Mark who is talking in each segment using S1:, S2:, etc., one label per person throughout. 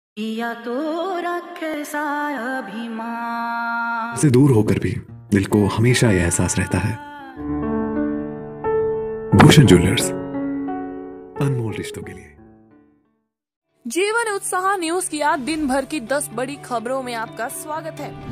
S1: या तो रखे सा अभिमान
S2: से दूर होकर भी दिल को हमेशा यह एहसास रहता है। भूषण ज्वेलर्स, अनमोल रिश्तों के लिए।
S3: जीवन उत्साह न्यूज की आज दिन भर की 10 बड़ी खबरों में आपका स्वागत है।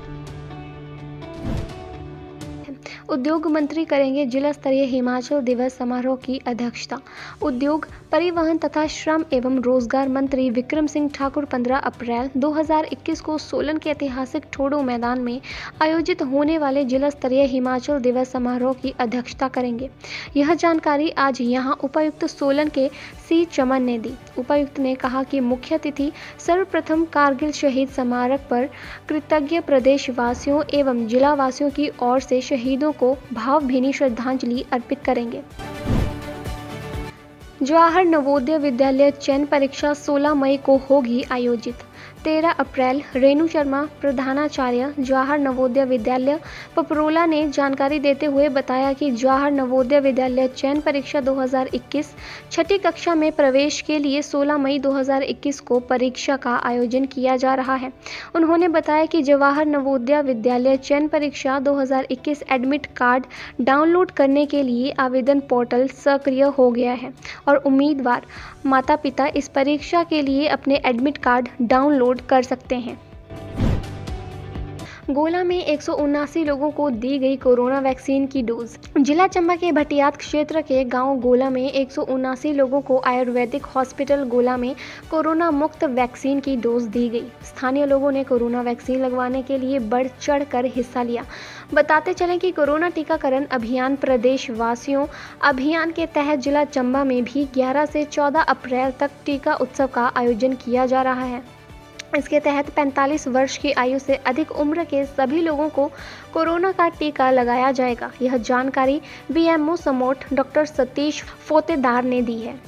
S4: उद्योग मंत्री करेंगे जिला स्तरीय हिमाचल दिवस समारोह की अध्यक्षता। उद्योग, परिवहन तथा श्रम एवं रोजगार मंत्री विक्रम सिंह ठाकुर 15 अप्रैल 2021 को सोलन के ऐतिहासिक ठोडो मैदान में आयोजित होने वाले जिला स्तरीय हिमाचल दिवस समारोह की अध्यक्षता करेंगे। यह जानकारी आज यहां उपायुक्त सोलन के सी चमन ने दी। उपायुक्त ने कहा कि मुख्य अतिथि सर्वप्रथम कारगिल शहीद स्मारक पर कृतज्ञ प्रदेशवासियों एवं जिलावासियों की ओर से शहीदों को भावभीनी श्रद्धांजलि अर्पित करेंगे। जवाहर नवोदय विद्यालय चयन परीक्षा 16 मई को होगी आयोजित। 13 अप्रैल रेणु शर्मा, प्रधानाचार्य जवाहर नवोदय विद्यालय पपरोला ने जानकारी देते हुए बताया कि जवाहर नवोदय विद्यालय चयन परीक्षा 2021 छठी कक्षा में प्रवेश के लिए 16 मई 2021 को परीक्षा का आयोजन किया जा रहा है। उन्होंने बताया कि जवाहर नवोदय विद्यालय चयन परीक्षा 2021 एडमिट कार्ड डाउनलोड करने के लिए आवेदन पोर्टल सक्रिय हो गया है और उम्मीदवार माता पिता इस परीक्षा के लिए अपने एडमिट कार्ड डाउनलोड कर सकते हैं। गोला में 179 लोगों को दी गई कोरोना वैक्सीन की डोज। जिला चंबा के भटियात क्षेत्र के गांव गोला में 179 लोगों को आयुर्वेदिक हॉस्पिटल गोला में कोरोना मुक्त वैक्सीन की डोज दी गई। स्थानीय लोगों ने कोरोना वैक्सीन लगवाने के लिए बढ़ चढ़ कर हिस्सा लिया। बताते चलें कि कोरोना टीकाकरण अभियान प्रदेशवासियों अभियान के तहत जिला चंबा में भी 11 से 14 अप्रैल तक टीका उत्सव का आयोजन किया जा रहा है। इसके तहत 45 वर्ष की आयु से अधिक उम्र के सभी लोगों को कोरोना का टीका लगाया जाएगा। यह जानकारी बीएमओ समोट डॉक्टर सतीश फोतेदार ने दी है।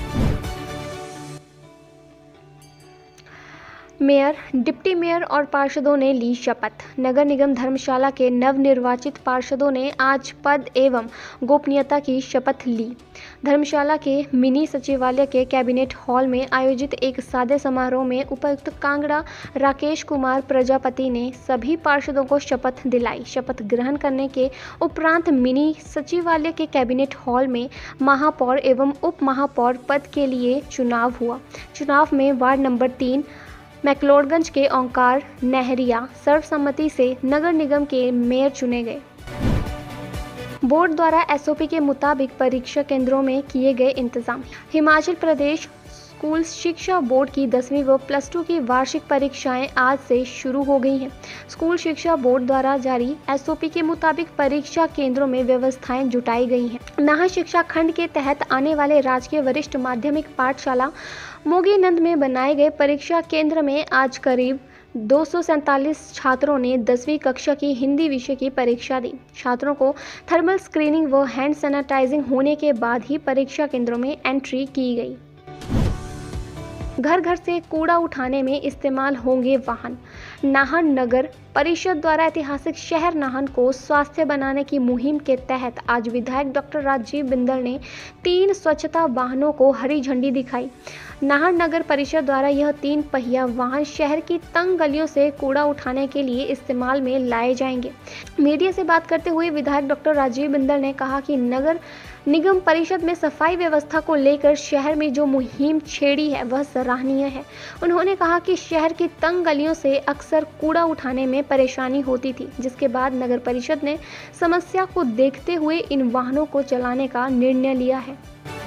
S4: मेयर, डिप्टी मेयर और पार्षदों ने ली शपथ। नगर निगम धर्मशाला के नवनिर्वाचित पार्षदों ने आज पद एवं गोपनीयता की शपथ ली। धर्मशाला के मिनी सचिवालय के कैबिनेट हॉल में आयोजित एक सादे समारोह में उपायुक्त कांगड़ा राकेश कुमार प्रजापति ने सभी पार्षदों को शपथ दिलाई। शपथ ग्रहण करने के उपरांत मिनी सचिवालय के कैबिनेट हॉल में महापौर एवं उप महापौर पद के लिए चुनाव हुआ। चुनाव में वार्ड नंबर 3 मैक्लोडगंज के ओंकार नहरिया सर्वसम्मति से नगर निगम के मेयर चुने गए। बोर्ड द्वारा एसओपी के मुताबिक परीक्षा केंद्रों में किए गए इंतजाम। हिमाचल प्रदेश स्कूल शिक्षा बोर्ड की 10वीं व +2 की वार्षिक परीक्षाएं आज से शुरू हो गई हैं। स्कूल शिक्षा बोर्ड द्वारा जारी एसओपी के मुताबिक परीक्षा केंद्रों में व्यवस्थाएं जुटाई गई हैं। नाहन शिक्षा खंड के तहत आने वाले राजकीय वरिष्ठ माध्यमिक पाठशाला मोगीनंद में बनाए गए परीक्षा केंद्र में आज करीब 247 छात्रों ने 10वीं कक्षा की हिंदी विषय की परीक्षा दी। छात्रों को थर्मल स्क्रीनिंग व हैंड सैनिटाइजिंग होने के बाद ही परीक्षा केंद्रों में एंट्री की गई। घर घर से कूड़ा उठाने में इस्तेमाल होंगे वाहन। नाहन नगर परिषद द्वारा ऐतिहासिक शहर नाहन को स्वास्थ्य बनाने की मुहिम के तहत आज विधायक डॉक्टर राजीव बिंदल ने 3 स्वच्छता वाहनों को हरी झंडी दिखाई। नाहन नगर परिषद द्वारा यह 3 पहिया वाहन शहर की तंग गलियों से कूड़ा उठाने के लिए इस्तेमाल में लाए जाएंगे। मीडिया से बात करते हुए विधायक डॉक्टर राजीव बिंदल ने कहा कि नगर निगम परिषद में सफाई व्यवस्था को लेकर शहर में जो मुहिम छेड़ी है वह सराहनीय है। उन्होंने कहा कि शहर की तंग गलियों से अक्सर कूड़ा उठाने में परेशानी होती थी, जिसके बाद नगर परिषद ने समस्या को देखते हुए इन वाहनों को चलाने का निर्णय लिया है।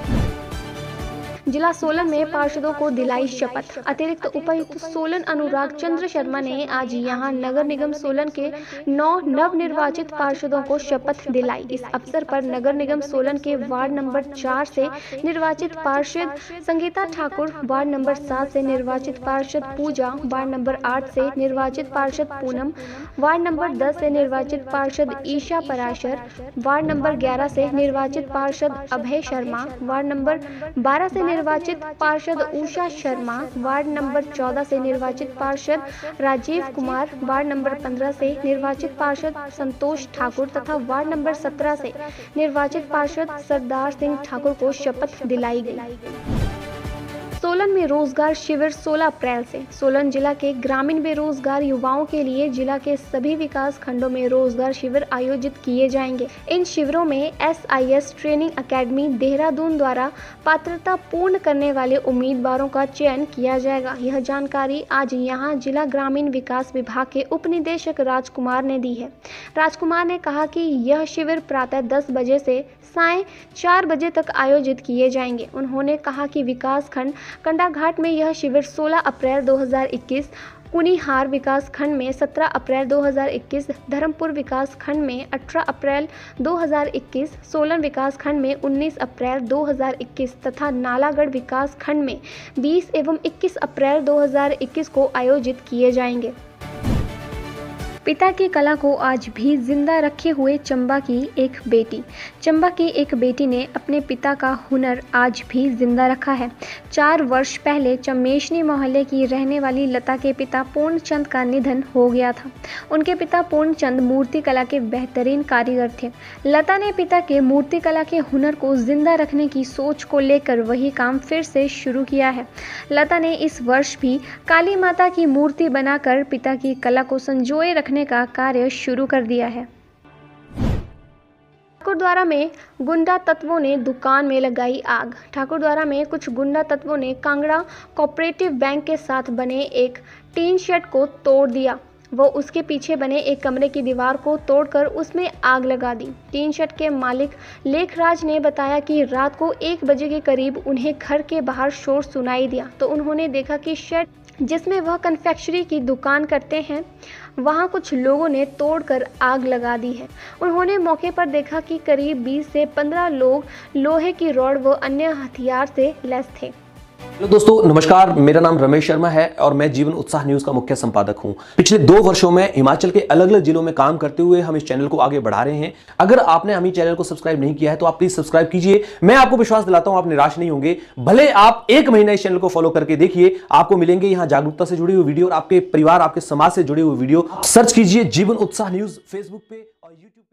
S4: जिला सोलन में पार्षदों को दिलाई शपथ। अतिरिक्त उपायुक्त सोलन अनुराग चंद्र शर्मा ने आज यहां नगर निगम सोलन के 9 नवनिर्वाचित पार्षदों को शपथ दिलाई। इस अवसर पर नगर निगम सोलन के वार्ड नंबर 4 से निर्वाचित पार्षद संगीता ठाकुर, वार्ड नंबर 7 से निर्वाचित पार्षद पूजा, वार्ड नंबर 8 से निर्वाचित पार्षद पूनम, वार्ड नंबर 10 से निर्वाचित पार्षद ईशा पराशर, वार्ड नंबर 11 से निर्वाचित पार्षद अभय शर्मा, वार्ड नंबर 12 से निर्वाचित पार्षद उषा शर्मा, वार्ड नंबर 14 से निर्वाचित पार्षद राजीव कुमार, वार्ड नंबर 15 से निर्वाचित पार्षद संतोष ठाकुर तथा वार्ड नंबर 17 से निर्वाचित पार्षद सरदार सिंह ठाकुर को शपथ दिलाई गई। सोलन में रोजगार शिविर 16 अप्रैल से। सोलन जिला के ग्रामीण बेरोजगार युवाओं के लिए जिला के सभी विकास खंडों में रोजगार शिविर आयोजित किए जाएंगे। इन शिविरों में SIS ट्रेनिंग एकेडमी देहरादून द्वारा पात्रता पूर्ण करने वाले उम्मीदवारों का चयन किया जाएगा। यह जानकारी आज यहां जिला ग्रामीण विकास विभाग के उप निदेशक राजकुमार ने दी है। राजकुमार ने कहा कि यह शिविर प्रातः 10 बजे से सायं 4 बजे तक आयोजित किए जाएंगे। उन्होंने कहा कि विकास खंड कंडाघाट में यह शिविर 16 अप्रैल 2021, कुनिहार विकास खंड में 17 अप्रैल 2021, धर्मपुर विकास खंड में 18 अप्रैल 2021, सोलन विकास खंड में 19 अप्रैल 2021 तथा नालागढ़ विकास खंड में 20 एवं 21 अप्रैल 2021 को आयोजित किए जाएंगे। पिता की कला को आज भी जिंदा रखे हुए चंबा की एक बेटी ने अपने पिता का हुनर आज भी जिंदा रखा है। 4 वर्ष पहले चमेशनी मोहल्ले की रहने वाली लता के पिता पूर्णचंद का निधन हो गया था। उनके पिता पूर्णचंद मूर्ति कला के बेहतरीन कारीगर थे। लता ने पिता के मूर्ति कला के हुनर को जिंदा रखने की सोच को लेकर वही काम फिर से शुरू किया है। लता ने इस वर्ष भी काली माता की मूर्ति बनाकर पिता की कला को संजोए रखने का कार्य शुरू कर दिया है। ठाकुरद्वारा में गुंडा तत्वों ने दुकान में लगाई आग। ठाकुरद्वारा में कुछ गुंडा तत्वों ने कांगड़ा कोऑपरेटिव बैंक के साथ बने एक टीन शेड को तोड़ दिया। वो उसके पीछे बने एक कमरे की दीवार को तोड़कर उसमें आग लगा दी। टीन शेड के मालिक लेखराज ने बताया कि रात को 1 बजे के करीब उन्हें घर के बाहर शोर सुनाई दिया तो उन्होंने देखा कि शेड जिसमें वह कन्फेक्शनरी की दुकान करते हैं वहां कुछ लोगों ने तोड़कर आग लगा दी है। उन्होंने मौके पर देखा कि करीब 20 से 15 लोग लोहे की रॉड व अन्य हथियार से लैस थे।
S5: हेलो दोस्तों, नमस्कार। मेरा नाम रमेश शर्मा है और मैं जीवन उत्साह न्यूज का मुख्य संपादक हूं। पिछले 2 वर्षों में हिमाचल के अलग अलग जिलों में काम करते हुए हम इस चैनल को आगे बढ़ा रहे हैं। अगर आपने हमें चैनल को सब्सक्राइब नहीं किया है तो आप प्लीज सब्सक्राइब कीजिए। मैं आपको विश्वास दिलाता हूं आप निराश नहीं होंगे। भले आप 1 महीना इस चैनल को फॉलो करके देखिए, आपको मिलेंगे यहाँ जागरूकता से जुड़ी हुई वीडियो और आपके परिवार, आपके समाज से जुड़ी हुई वीडियो। सर्च कीजिए जीवन उत्साह न्यूज फेसबुक पे और यूट्यूब।